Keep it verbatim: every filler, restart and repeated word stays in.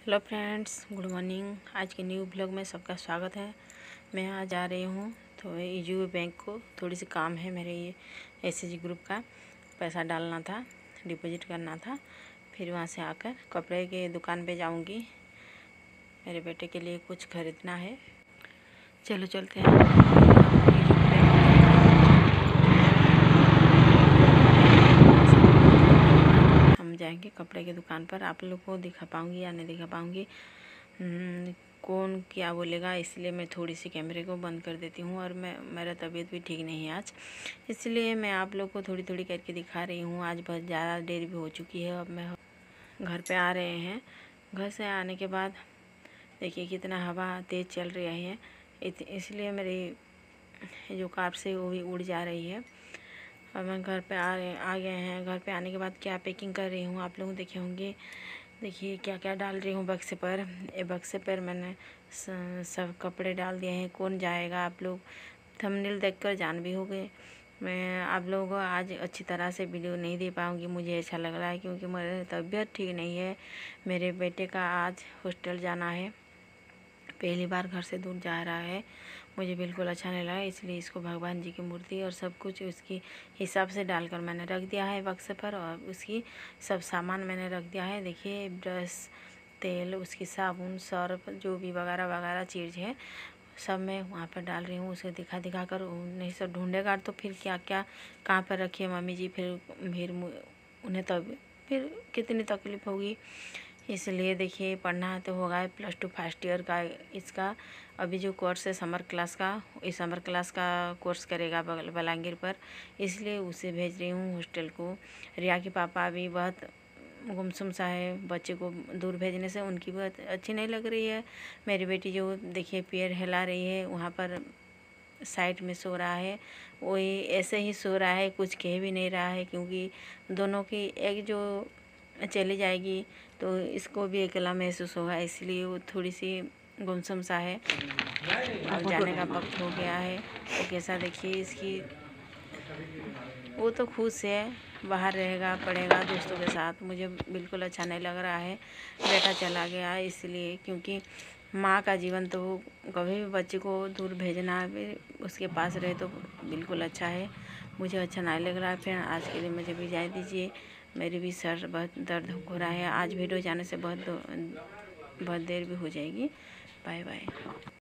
Hello friends, good morning. आज के new blog में सबका स्वागत है। मैं आज जा रही हूँ तो यूबी बैंक को थोड़ी सी काम है। मेरे ये एसएचजी ग्रुप का पैसा डालना था, डिपॉजिट करना था। फिर वहाँ से आकर कपड़े के दुकान पे जाऊँगी। मेरे बेटे के लिए कुछ खरीदना है। चलो चलते हैं। जाएंगे कपड़े की दुकान पर। आप लोग को दिखा पाऊँगी या नहीं दिखा पाऊँगी, कौन क्या बोलेगा, इसलिए मैं थोड़ी सी कैमरे को बंद कर देती हूँ। और मैं मेरा तबीयत भी ठीक नहीं है आज, इसलिए मैं आप लोग को थोड़ी थोड़ी करके दिखा रही हूँ। आज बहुत ज़्यादा देर भी हो चुकी है। अब मैं घर पे आ रहे हैं। घर से आने के बाद देखिए कितना हवा तेज़ चल रही है, इसलिए मेरी जो कार से वो भी उड़ जा रही है। और मैं घर पे आ रहे आ गए हैं। घर पे आने के बाद क्या पैकिंग कर रही हूँ आप लोग देखे होंगे। देखिए क्या क्या डाल रही हूँ बक्से पर। ये बक्से पर मैंने सब कपड़े डाल दिए हैं। कौन जाएगा, आप लोग थंबनेल देखकर जान भी हो गए। मैं आप लोगों को आज अच्छी तरह से वीडियो नहीं दे पाऊँगी, मुझे अच्छा लग रहा है, क्योंकि मेरी तबीयत ठीक नहीं है। मेरे बेटे का आज हॉस्टल जाना है, पहली बार घर से दूर जा रहा है। मुझे बिल्कुल अच्छा नहीं लगा, इसलिए इसको भगवान जी की मूर्ति और सब कुछ उसकी हिसाब से डालकर मैंने रख दिया है बक्से पर। और उसकी सब सामान मैंने रख दिया है। देखिए ब्रश, तेल, उसकी साबुन, सर्फ, जो भी वगैरह वगैरह चीज़ है सब मैं वहाँ पर डाल रही हूँ। उसे दिखा दिखा कर नहीं सब ढूंढेगा तो फिर क्या क्या कहाँ पर रखी है मम्मी जी, फिर फिर उन्हें तब फिर कितनी तकलीफ़ होगी। इसलिए देखिए पढ़ना तो होगा, प्लस टू फर्स्ट ईयर का इसका अभी जो कोर्स है समर क्लास का, इस समर क्लास का कोर्स करेगा बलांगीर पर, इसलिए उसे भेज रही हूँ हॉस्टल को। रिया के पापा अभी बहुत गुमसुम सा है, बच्चे को दूर भेजने से उनकी बहुत अच्छी नहीं लग रही है। मेरी बेटी जो देखिए पैर हिला रही है, वहाँ पर साइड में सो रहा है, वही ऐसे ही सो रहा है, कुछ कह भी नहीं रहा है, क्योंकि दोनों की एक जो चली जाएगी तो इसको भी अकेला महसूस होगा, इसलिए वो थोड़ी सी गुमसुम सा है। अब जाने का वक्त हो गया है। तो कैसा देखिए इसकी, वो तो खुश है, बाहर रहेगा, पढ़ेगा दोस्तों के साथ। मुझे बिल्कुल अच्छा नहीं लग रहा है बेटा चला गया, इसलिए क्योंकि माँ का जीवन तो कभी भी बच्चे को दूर भेजना भी उसके पास रहे तो बिल्कुल अच्छा है। मुझे अच्छा नहीं लग रहा है। फिर आज के लिए मुझे भी जाए दीजिए, मेरी भी सर बहुत दर्द हो रहा है। आज वीडियो जाने से बहुत बहुत देर भी हो जाएगी। Bye bye.